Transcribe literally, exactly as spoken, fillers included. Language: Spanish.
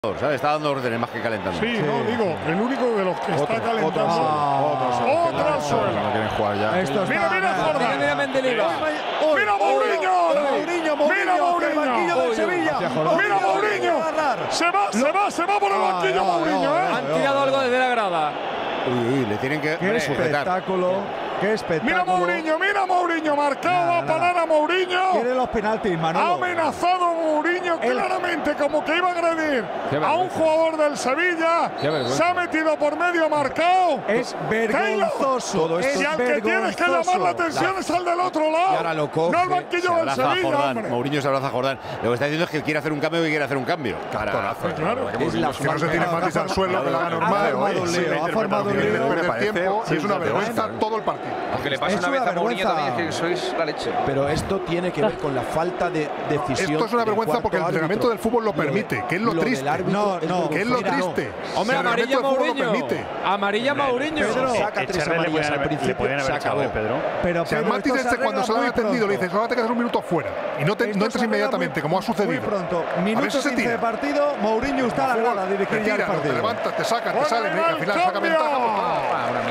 ¿Sabes? Está dando órdenes más que calentando. Sí, sí, no, digo, el único de los que otro, está calentando. Otro, otra suela. No quieren jugar ya. Esto mira, mira, Jordán. Mira, mira, Mendilibar. Mira, Mourinho. Mourinho, Mira, Mourinho. banquillo del Sevilla. Mira, Mourinho. Se va, se va, se va por el banquillo, Mourinho, ¿eh? Han tirado algo desde la grada. Uy, uy, le tienen que Qué espectáculo. Qué espectáculo. Mira Mourinho, mira Mourinho, marcado a parar a Mourinho. Quiere los penaltis, Manolo. Ha amenazado a Mourinho El... claramente como que iba a agredir a un jugador del Sevilla. Se ha metido por medio marcado. Es vergonzoso. Todo esto y al que tienes que llamar la atención la... es al del otro lado. Y ahora lo coge, no el banquillo del Sevilla, Jordán. Mourinho se abraza a Jordán. Lo que está diciendo es que quiere hacer un cambio y quiere hacer un cambio. Claro, claro. Es la que no se tire matis al suelo, que lo haga normal. Ha formado un lío. Perder tiempo y es una vergüenza todo el partido. Aunque le pase una vez a Mourinho también es que sois la leche. Pero esto tiene que ver con la falta de decisión. Esto es una vergüenza porque el entrenamiento del fútbol lo permite, que es lo triste. No, no, que es lo triste. Hombre, amarilla Mourinho. Amarilla Mourinho. Pedro, saca tres amarillas al principio, se acabó. Pero si al Matis este cuando se lo han atendido le dices, ahora te quedas un minuto fuera y no, te, no entres inmediatamente, como ha sucedido. Muy pronto. Minuto quince de partido, Mourinho está a la grada a dirigir ya el partido. Te levantas, te sacas, te salen, al final saca ventaja.